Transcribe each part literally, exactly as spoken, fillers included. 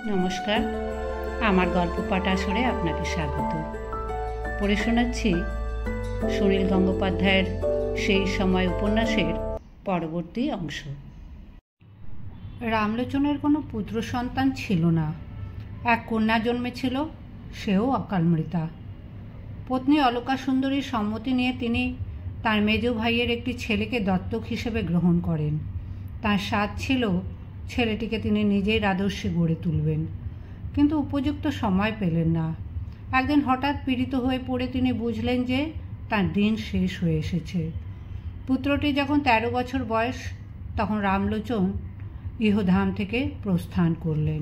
নমস্কার, আমার গল্প পাঠ আসরে আপনাকে স্বাগত। পড়ে শোনাচ্ছি সুনীল গঙ্গোপাধ্যায়ের সেই সময় উপন্যাসের পরবর্তী অংশ। রামলোচনের কোনো পুত্র সন্তান ছিল না। এক কন্যা জন্মেছিল, সেও অকালমৃতা। পত্নী অলকা সুন্দরীর সম্মতি নিয়ে তিনি তার মেজ ভাইয়ের একটি ছেলেকে দত্তক হিসেবে গ্রহণ করেন। তার সাধ ছিল ছেলেটিকে তিনি নিজের আদর্শে গড়ে তুলবেন, কিন্তু উপযুক্ত সময় পেলেন না। একদিন হঠাৎ পীড়িত হয়ে পড়ে তিনি বুঝলেন যে তার দিন শেষ হয়ে এসেছে। পুত্রটি যখন তেরো বছর বয়স, তখন রামলোচন ইহধাম থেকে প্রস্থান করলেন।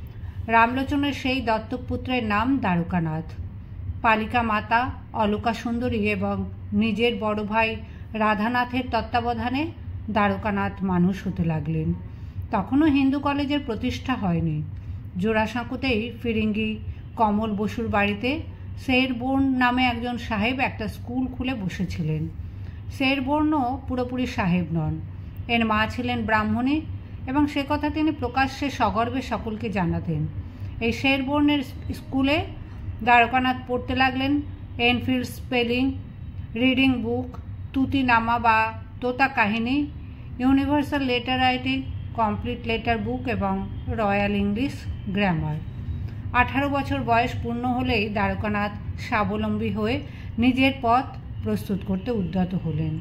রামলোচনের সেই দত্তক পুত্রের নাম দ্বারকানাথ। পালিকা মাতা অলকা সুন্দরী এবং নিজের বড় ভাই রাধানাথের তত্ত্বাবধানে দ্বারকানাথ মানুষ হতে লাগলেন। তখনও হিন্দু কলেজের প্রতিষ্ঠা হয়নি। জোড়াসাঁকুতেই ফিরিঙ্গি কমল বসুর বাড়িতে শেরবোর্ন নামে একজন সাহেব একটা স্কুল খুলে বসেছিলেন। শেরবোর্নও পুরোপুরি সাহেব নন, এর মা ছিলেন ব্রাহ্মণী এবং সে কথা তিনি প্রকাশ্যে সগর্বে সকলকে জানাতেন। এই শেরবোর্নের স্কুলে দ্বারকানাথ পড়তে লাগলেন এনফিল্ড স্পেলিং, রিডিং বুক, তুতি নামা বা Tota Kahini, universal letter writing, complete letter book এবং রয়্যাল ইংলিশ গ্রামার। আঠারো বছর বয়স পূর্ণ হলেই দ্বারকানাথ স্বাবলম্বী হয়ে নিজের পথ প্রস্তুত করতে উদ্যত হলেন।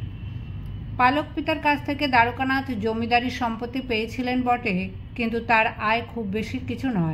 পালক পিতার কাছ থেকে দ্বারকানাথ জমিদারি সম্পত্তি পেয়েছিলেন বটে, কিন্তু তার আয় খুব বেশি কিছু নয়।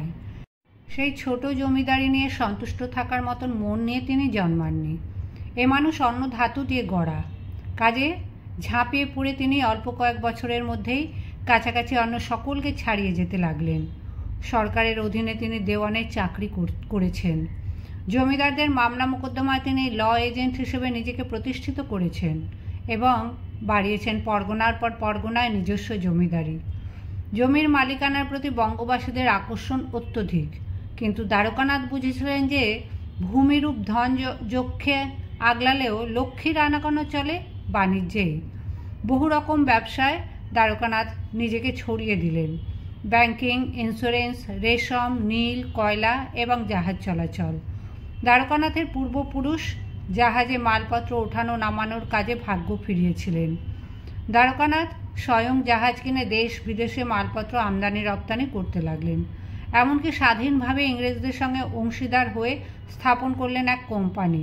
সেই ছোট জমিদারি নিয়ে সন্তুষ্ট থাকার মতন মন নিয়ে তিনি জন্মাননি। এ মানুষ অন্য ধাতু দিয়ে গড়া, কাজে ঝাঁপিয়ে পড়ে তিনি অল্প কয়েক বছরের মধ্যেই কাছাকাছি অন্য সকলকে ছাড়িয়ে যেতে লাগলেন। সরকারের অধীনে তিনি দেওয়ানের চাকরি করেছেন। জমিদারদের মামলা মোকদ্দমায় তিনি ল এজেন্ট হিসেবে নিজেকে প্রতিষ্ঠিত করেছেন এবং বাড়িয়েছেন পরগনার পর পরগনায় নিজস্ব জমিদারি। জমির মালিকানার প্রতি বঙ্গবাসীদের আকর্ষণ অত্যধিক, কিন্তু দ্বারকানাথ বুঝেছিলেন যে ভূমিরূপ ধন যক্ষে আগলালেও লক্ষ্মীর আনাগানো চলে বাণিজ্যেই। বহু রকম ব্যবসায় দ্বারকানাথ নিজেকে ছড়িয়ে দিলেন। ব্যাংকিং, ইন্স্যুরেন্স, রেশম, নীল, কয়লা এবং জাহাজ চলাচল। দ্বারকানাথের পূর্বপুরুষ জাহাজে মালপত্র ওঠানো নামানোর কাজে ভাগ্য ফিরিয়েছিলেন। দ্বারকানাথ স্বয়ং জাহাজ কিনে দেশ বিদেশে মালপত্র আমদানি রপ্তানি করতে লাগলেন। এমনকি স্বাধীনভাবে ইংরেজদের সঙ্গে অংশীদার হয়ে স্থাপন করলেন এক কোম্পানি।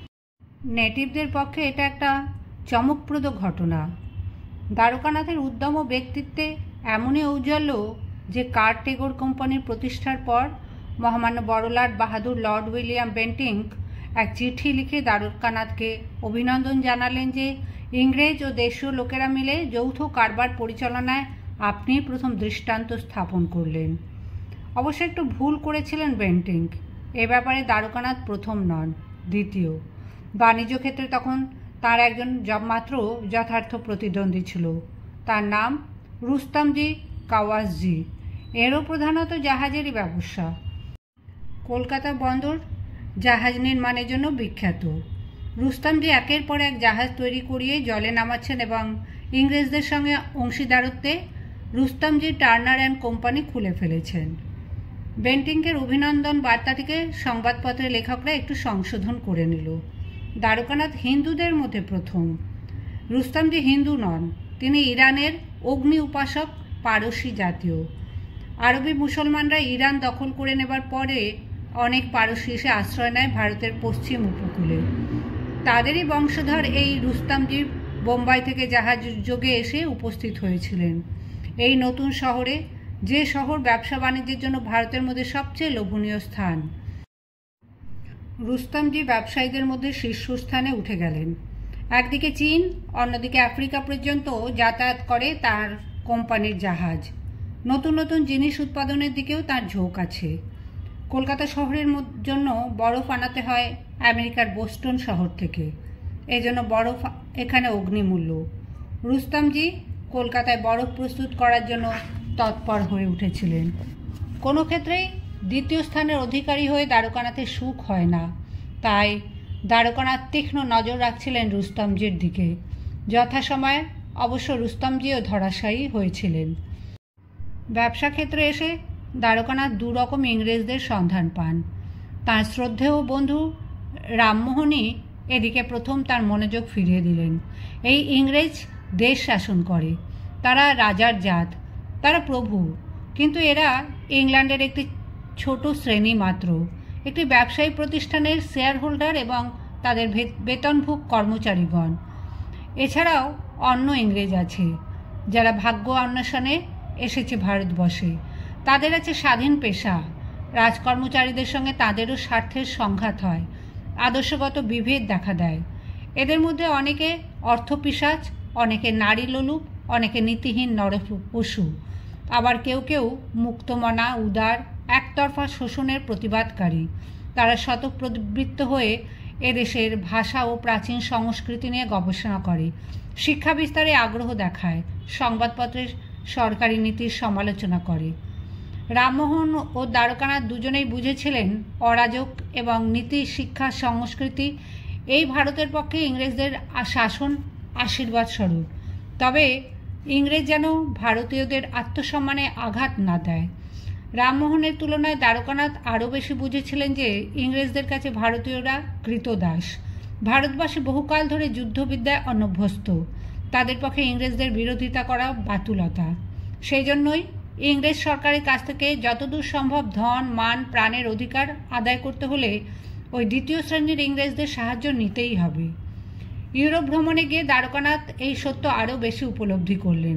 নেটিভদের পক্ষে এটা একটা চমকপ্রদ ঘটনা। দ্বারকানাথের উদ্যম ও ব্যক্তিত্বে এমনই ঔজ্জ্বল্য যে কারটেগর কোম্পানির প্রতিষ্ঠার পর মহামান্য বড়লাট বাহাদুর লর্ড উইলিয়াম বেন্টিঙ্ক এক চিঠি লিখে দ্বারকানাথকে অভিনন্দন জানালেন যে ইংরেজ ও দেশীয় লোকেরা মিলে যৌথ কারবার পরিচালনায় আপনি প্রথম দৃষ্টান্ত স্থাপন করলেন। অবশ্য একটু ভুল করেছিলেন বেন্টিঙ্ক। এ ব্যাপারে দ্বারকানাথ প্রথম নন, দ্বিতীয়। বাণিজ্য ক্ষেত্রে তখন তার একজন মাত্র যথার্থ প্রতিদ্বন্দ্বী ছিল, তার নাম রুস্তমজি কাওয়াসজি। এরও প্রধানত জাহাজেরই ব্যবসা। কলকাতা বন্দর জাহাজ নির্মাণের জন্য বিখ্যাত। রুস্তমজি একের পর এক জাহাজ তৈরি করিয়ে জলে নামাচ্ছেন এবং ইংরেজদের সঙ্গে অংশীদারত্বে রুস্তমজি টার্নার অ্যান্ড কোম্পানি খুলে ফেলেছেন। বেন্টিঙ্কের অভিনন্দন বার্তাটিকে সংবাদপত্রের লেখকরা একটু সংশোধন করে নিল। দ্বারকানাথ হিন্দুদের মধ্যে প্রথম। রুস্তমজি হিন্দু নন, তিনি ইরানের অগ্নি উপাসক পারসি জাতীয়। আরবি মুসলমানরা ইরান দখল করে নেবার পরে অনেক পারসি এসে আশ্রয় নেয় ভারতের পশ্চিম উপকূলে। তাদেরই বংশধর এই রুস্তমজি বোম্বাই থেকে জাহাজ যোগে এসে উপস্থিত হয়েছিলেন এই নতুন শহরে, যে শহর ব্যবসা বাণিজ্যের জন্য ভারতের মধ্যে সবচেয়ে লোভনীয় স্থান। রুস্তমজি ব্যবসায়ীদের মধ্যে শীর্ষস্থানে উঠে গেলেন। একদিকে চীন, অন্যদিকে আফ্রিকা পর্যন্ত যাতায়াত করে তার কোম্পানির জাহাজ। নতুন নতুন জিনিস উৎপাদনের দিকেও তার ঝোঁক আছে। কলকাতা শহরের জন্য বরফ আনাতে হয় আমেরিকার বোস্টন শহর থেকে, এজন্য বরফ এখানে অগ্নিমূল্য। রুস্তমজি কলকাতায় বরফ প্রস্তুত করার জন্য তৎপর হয়ে উঠেছিলেন। কোনো ক্ষেত্রেই দ্বিতীয় স্থানের অধিকারী হয়ে দ্বারকানাথের সুখ হয় না, তাই দ্বারকানাথ তীক্ষ্ণ নজর রাখছিলেন রুস্তমজির দিকে। যথাসময়ে অবশ্য রুস্তমজিও ধরাশায়ী হয়েছিলেন। ব্যবসা ক্ষেত্রে এসে দ্বারকানাথ দু রকম ইংরেজদের সন্ধান পান। তাঁর শ্রদ্ধেয় বন্ধু রামমোহনই এদিকে প্রথম তার মনোযোগ ফিরিয়ে দিলেন। এই ইংরেজ দেশ শাসন করে, তারা রাজার জাত, তারা প্রভু, কিন্তু এরা ইংল্যান্ডের একটি ছোট শ্রেণী মাত্র, একটি ব্যবসায়ী প্রতিষ্ঠানের শেয়ার হোল্ডার এবং তাদের বেতনভোগ কর্মচারীগণ। এছাড়াও অন্য ইংরেজ আছে যারা ভাগ্য অন্বেষণে এসেছে ভারতবর্ষে। তাদের আছে স্বাধীন পেশা। রাজকর্মচারীদের সঙ্গে তাদেরও স্বার্থের সংঘাত হয়, আদর্শগত বিভেদ দেখা দেয়। এদের মধ্যে অনেকে অর্থপিশাচ, অনেকে নারী লোলুপ, অনেকে নীতিহীন নরপশু, আবার কেউ কেউ মুক্তমনা, উদার, একতরফা শোষণের প্রতিবাদকারী। তারা স্বতঃপ্রবৃত্ত হয়ে এদেশের ভাষা ও প্রাচীন সংস্কৃতি নিয়ে গবেষণা করে, শিক্ষা বিস্তারে আগ্রহ দেখায়, সংবাদপত্রের সরকারি নীতির সমালোচনা করে। রামমোহন ও দ্বারকানাথ দুজনেই বুঝেছিলেন অরাজক এবং নীতি, শিক্ষা, সংস্কৃতি এই ভারতের পক্ষে ইংরেজদের শাসন আশীর্বাদ স্বরূপ। তবে ইংরেজ যেন ভারতীয়দের আত্মসম্মানে আঘাত না দেয়। রামমোহনের তুলনায় দ্বারকানাথ আরও বেশি বুঝেছিলেন যে ইংরেজদের কাছে ভারতীয়রা কৃতদাস। ভারতবাসী বহুকাল ধরে যুদ্ধবিদ্যায় অনভ্যস্ত, তাদের পক্ষে ইংরেজদের বিরোধিতা করা বাতুলতা। সেই জন্যই ইংরেজ সরকারের কাছ থেকে যতদূর সম্ভব ধন, মান, প্রাণের অধিকার আদায় করতে হলে ওই দ্বিতীয় শ্রেণীর ইংরেজদের সাহায্য নিতেই হবে। ইউরোপ ভ্রমণে গিয়ে দ্বারকানাথ এই সত্য আরও বেশি উপলব্ধি করলেন।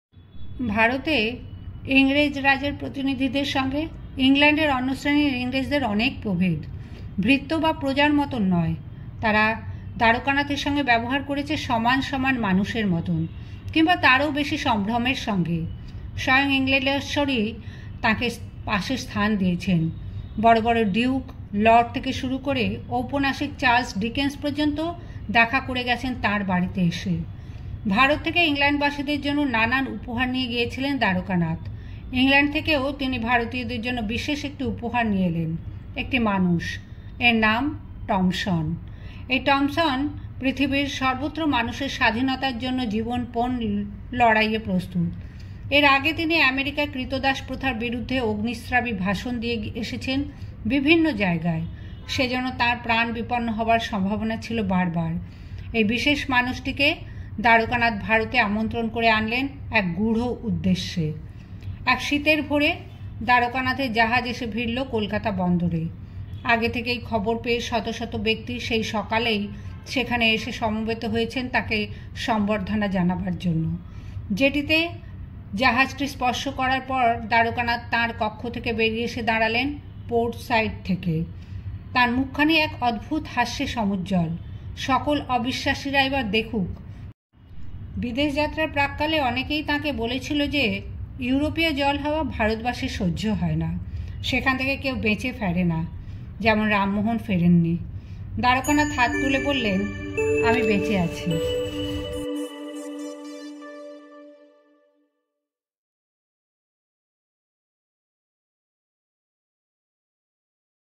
ভারতে ইংরেজ রাজের প্রতিনিধিদের সঙ্গে ইংল্যান্ডের অন্য শ্রেণীর ইংরেজদের অনেক প্রভেদ। ভৃত্য বা প্রজার মতন নয়, তারা দ্বারকানাথের সঙ্গে ব্যবহার করেছে সমান সমান মানুষের মতন, কিংবা তারও বেশি সম্ভ্রমের সঙ্গে। স্বয়ং ইংল্যান্ডেশ্বরই তাকে পাশে স্থান দিয়েছেন। বড় বড় ডিউক, লর্ড থেকে শুরু করে ঔপন্যাসিক চার্লস ডিকেন্স পর্যন্ত দেখা করে গেছেন তার বাড়িতে এসে। ভারত থেকে ইংল্যান্ডবাসীদের জন্য নানান উপহার নিয়ে গিয়েছিলেন দ্বারকানাথ। ইংল্যান্ড থেকেও তিনি ভারতীয়দের জন্য বিশেষ একটি উপহার নিয়ে এলেন, একটি মানুষ, এর নাম টমসন। এই টমসন পৃথিবীর সর্বত্র মানুষের স্বাধীনতার জন্য জীবনপণ লড়াইয়ে প্রস্তুত। এর আগে তিনি আমেরিকার কৃতদাস প্রথার বিরুদ্ধে অগ্নিস্রাবী ভাষণ দিয়ে এসেছেন বিভিন্ন জায়গায়, সেজন্য তার প্রাণ বিপন্ন হবার সম্ভাবনা ছিল বারবার। এই বিশেষ মানুষটিকে দ্বারকানাথ ভারতে আমন্ত্রণ করে আনলেন এক গূঢ় উদ্দেশ্যে। এক শীতের ভোরে দ্বারকানাথের জাহাজ এসে ভিড়ল কলকাতা বন্দরে। আগে থেকেই খবর পেয়ে শত শত ব্যক্তি সেই সকালেই সেখানে এসে সমবেত হয়েছেন তাকে সম্বর্ধনা জানাবার জন্য। যেটিতে জাহাজটি স্পর্শ করার পর দ্বারকানাথ তাঁর কক্ষ থেকে বেরিয়ে এসে দাঁড়ালেন পোর্ট সাইড থেকে। তার মুখখানি এক অদ্ভুত হাস্যে সমুজ্জ্বল। সকল অবিশ্বাসীরা এবার দেখুক। বিদেশ যাত্রার প্রাক্কালে অনেকেই তাকে বলেছিল যে ইউরোপীয় জল হাওয়া ভারতবাসীর সহ্য হয় না, সেখান থেকে কেউ বেঁচে ফেরে না, যেমন রামমোহন ফেরেননি। দ্বারকানাথ হাত তুলে বললেন, আমি বেঁচে আছি।